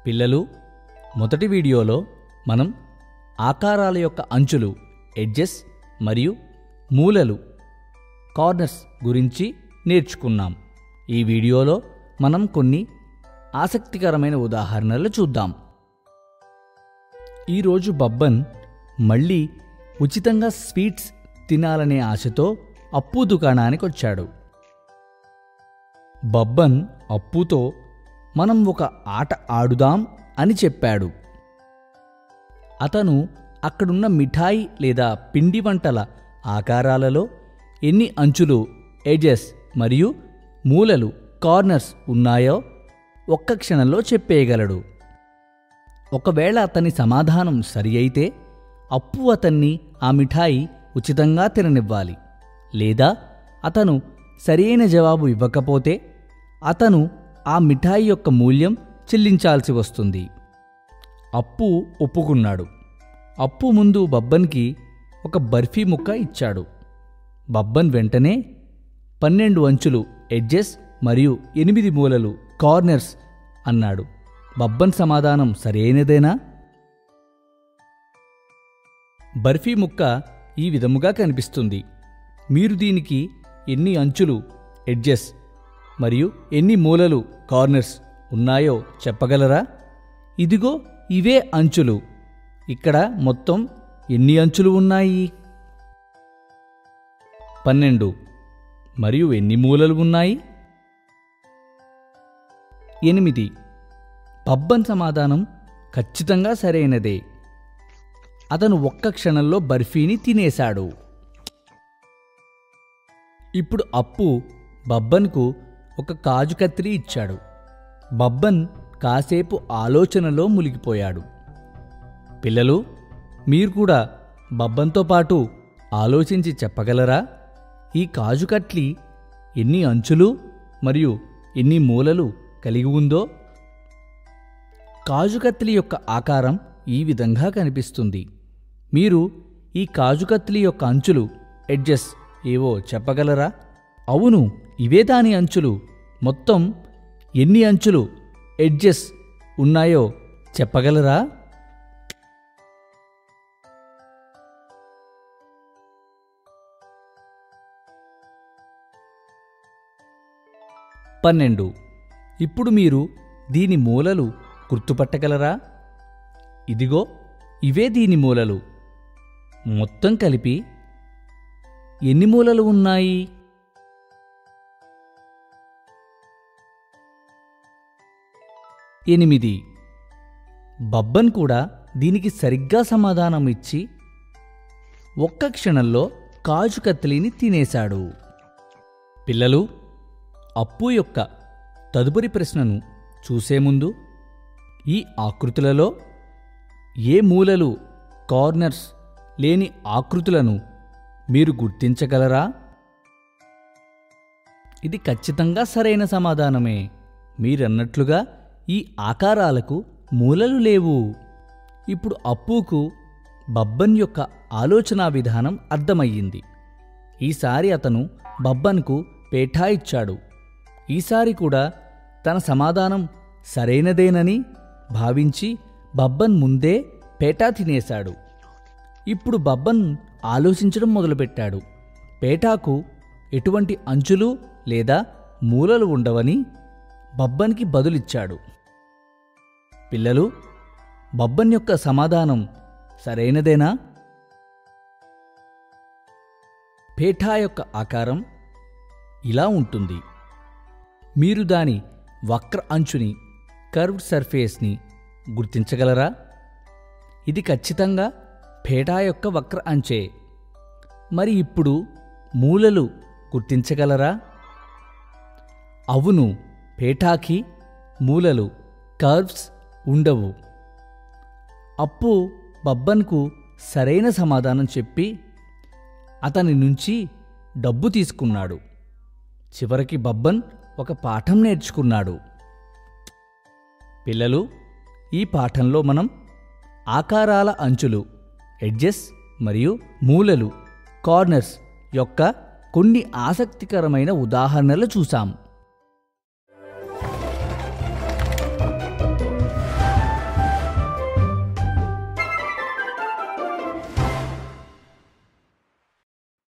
పిల్లలు, మొదటి వీడియోలో మనం ఆకారాల యొక్క అంచులు ఎడ్జెస్ మరియు మూలలు కార్నర్స్ గురించి నేర్చుకున్నాం. ఈ వీడియోలో మనం కొన్ని ఆసక్తికరమైన ఉదాహరణలు చూద్దాం. ఈరోజు బబ్బన్ మళ్ళీ ఉచితంగా స్వీట్స్ తినాలనే ఆశతో అప్పు దుకాణానికి వచ్చాడు. బబ్బన్ అప్పుతో మనం ఒక ఆట ఆడుదాం అని చెప్పాడు. అతను అక్కడున్న మిఠాయి లేదా పిండి వంటల ఆకారాలలో ఎన్ని అంచులు ఎడ్జెస్ మరియు మూలలు కార్నర్స్ ఉన్నాయో ఒక్క క్షణంలో చెప్పేయగలడు. ఒకవేళ అతని సమాధానం సరి అయితే అప్పు అతన్ని ఆ మిఠాయి ఉచితంగా తిననివ్వాలి. లేదా అతను సరైన జవాబు ఇవ్వకపోతే అతను ఆ మిఠాయి యొక్క మూల్యం చెల్లించాల్సి వస్తుంది. అప్పు ఒప్పుకున్నాడు. అప్పు ముందు బబ్బన్కి ఒక బర్ఫీ ముక్క ఇచ్చాడు. బబ్బన్ వెంటనే 12 అంచులు ఎడ్జెస్ మరియు 8 మూలలు కార్నర్స్ అన్నాడు. బబ్బన్ సమాధానం సరైనదేనా? బర్ఫీ ముక్క ఈ విధముగా కనిపిస్తుంది. మీరు దీనికి ఎన్ని అంచులు ఎడ్జెస్ మరియు ఎన్ని మూలలు కార్నర్స్ ఉన్నాయో చెప్పగలరా? ఇదిగో ఇవే అంచులు. ఇక్కడ మొత్తం ఎన్ని అంచులు ఉన్నాయి? 12. మరియు ఎన్ని మూలలు ఉన్నాయి? 8. బబ్బన్ సమాధానం ఖచ్చితంగా సరైనదే. అతను ఒక్క క్షణంలో బర్ఫీని తినేశాడు. ఇప్పుడు అప్పు బబ్బన్కు ఒక కాజు కత్తిరి ఇచ్చాడు. బబ్బన్ కాసేపు ఆలోచనలో మునిగిపోయాడు. పిల్లలు, మీరు కూడా బబ్బన్తో పాటు ఆలోచించి చెప్పగలరా? ఈ కాజు కట్లీ ఎన్ని అంచులు మరియు ఎన్ని మూలలు కలిగి ఉందో? కాజు కత్తిలి యొక్క ఆకారం ఈ విధంగా కనిపిస్తుంది. మీరు ఈ కాజు కత్తిలి యొక్క అంచులు ఎడ్జెస్ ఏవో చెప్పగలరా? అవును, ఇవే దాని అంచులు. మొత్తం ఎన్ని అంచులు ఎడ్జెస్ ఉన్నాయో చెప్పగలరా? 12. ఇప్పుడు మీరు దీని మూలలు గుర్తుపట్టగలరా? ఇదిగో ఇవే దీని మూలలు. మొత్తం కలిపి ఎన్ని మూలలు ఉన్నాయి? 8. బబ్బన్ కూడా దీనికి సరిగ్గా సమాధానం ఇచ్చి ఒక్క క్షణంలో కాజు కత్తిలిని తినేశాడు. పిల్లలు, అప్పు యొక్క తదుపరి ప్రశ్నను చూసే ముందు ఈ ఆకృతులలో ఏ మూలలు కార్నర్స్ లేని ఆకృతులను మీరు గుర్తించగలరా? ఇది ఖచ్చితంగా సరైన సమాధానమే. మీరన్నట్లుగా ఈ ఆకారాలకు మూలలు లేవు. ఇప్పుడు అప్పుకు బబ్బన్ యొక్క ఆలోచనా విధానం అర్థమయ్యింది. ఈసారి అతను బబ్బన్కు పేఠా ఇచ్చాడు. ఈసారి కూడా తన సమాధానం సరైనదేనని భావించి బబ్బన్ ముందే పేఠా తినేశాడు. ఇప్పుడు బబ్బన్ ఆలోచించడం మొదలుపెట్టాడు. పేఠాకు ఎటువంటి అంచులు లేదా మూలలు ఉండవని బబ్బన్కి బదులిచ్చాడు. పిల్లలు, బబ్బన్ యొక్క సమాధానం సరైనదేనా? పేఠా యొక్క ఆకారం ఇలా ఉంటుంది. మీరు దాని వక్ర అంచుని కర్వ్డ్ సర్ఫేస్ని గుర్తించగలరా? ఇది ఖచ్చితంగా పేఠా యొక్క వక్ర అంచే. మరి ఇప్పుడు మూలలు గుర్తించగలరా? అవును, పేఠాకి మూలలు కర్వ్స్ ఉండవు. అప్పు బబ్బన్కు సరైన సమాధానం చెప్పి అతని నుంచి డబ్బు తీసుకున్నాడు. చివరికి బబ్బన్ ఒక పాఠం నేర్చుకున్నాడు. పిల్లలు, ఈ పాఠంలో మనం ఆకారాల అంచులు ఎడ్జెస్ మరియు మూలలు కార్నర్స్ యొక్క కొన్ని ఆసక్తికరమైన ఉదాహరణలు చూసాం.